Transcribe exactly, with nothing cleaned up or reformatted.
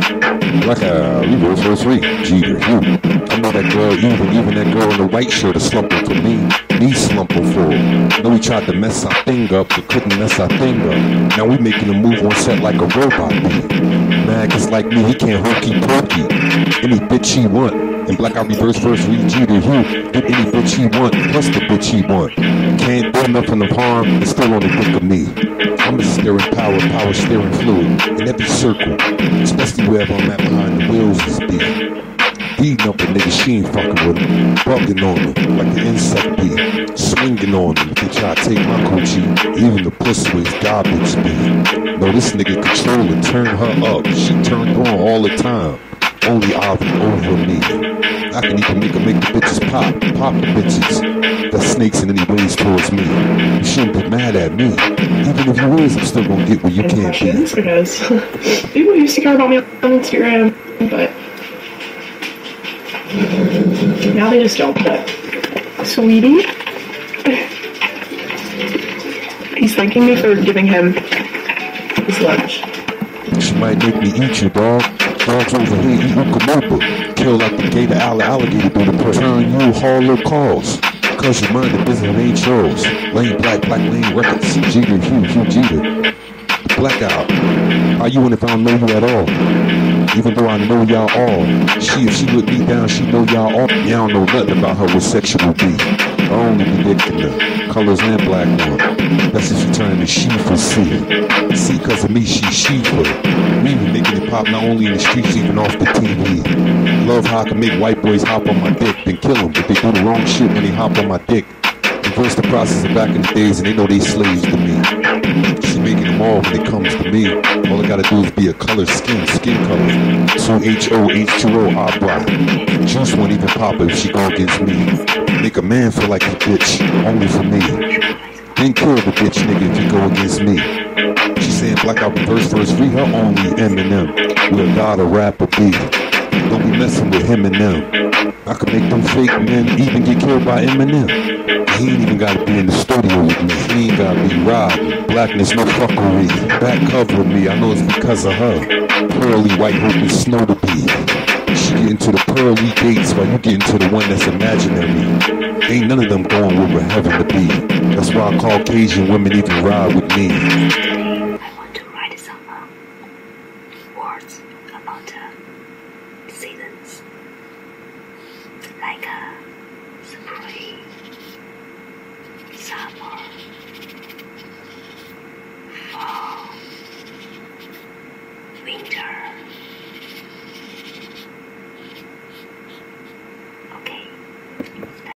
Like a reverse first rate, Jeter, you. I know that girl, even, even that girl in the white shirt is slumping for me. Me slumping for her. Know we tried to mess our thing up, but couldn't mess our thing up. Now we making a move on set like a robot beat. Man, cause like me, he can't hokey pokey. Any bitch he want. And black out reverse first read Jeter, you. Get any bitch he want, plus the bitch he want. Can't do nothing of harm, it's still on the dick of me. I'm a steering power, power steering fluid in every circle, especially wherever I'm at behind the wheels is beat. Beating up a nigga, she ain't fucking with him. Bugging on him like the insect bee. Swinging on him if they try to take my coochie. Even the pussy is garbage bee. No, this nigga control and turn her up. She turned on all the time. Only Ivy over me. I can even make her make the bitches pop. Pop the bitches. The snakes in any ways towards me. You shouldn't be mad at me. Even if you is, I'm still gonna get where you can't be. Because people used to care about me on Instagram, but now they just don't. But sweetie, he's thanking me for giving him his lunch. She might make me eat you, dog. Dogs over here eat Ukamopa. Kill like the gator alligator do the turn you Harlow calls. Cause you mind the business of ain't yours. Lane Black, Black Lane Records. Jeter, Hugh, Hugh Jeter. Blackout. How you and if I don't know you at all? Even though I know y'all all. She, if she look me down, she know y'all all. Y'all don't know nothing about her what sexual be. I only predicting the colors and black one. That's if she turn to she for C. See, cause of me, she she for me. Even making it pop not only in the streets, even off the T V. Love how I can make white boys hop on my dick, then kill them if they do the wrong shit when they hop on my dick. Reverse the process of back in the days and they know they slaves to me. She making them all when it comes to me. All I gotta do is be a color skin, skin color. So H O H two O, I buy. Juice won't even pop if she go against me. Make a man feel like a bitch, only for me. Then kill the bitch nigga if you go against me. She saying blackout reverse first free her only Eminem. Will God a rapper be? Don't be messing with him and them. I could make them fake men even get killed by Eminem. He ain't even gotta be in the studio with me. He ain't gotta be robbed. Blackness, no fuckery. Back covering me, I know it's because of her. Pearly white hope and snow to be. She get into the pearly gates while you get into the one that's imaginary. Ain't none of them going where we're heaven to be. That's why Caucasian women even ride with me. I want to write some uh, words about uh, seasons, like uh, spring, summer, fall, winter. Okay,